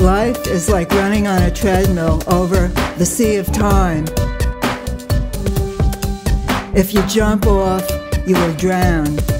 Life is like running on a treadmill over the sea of time. If you jump off, you will drown.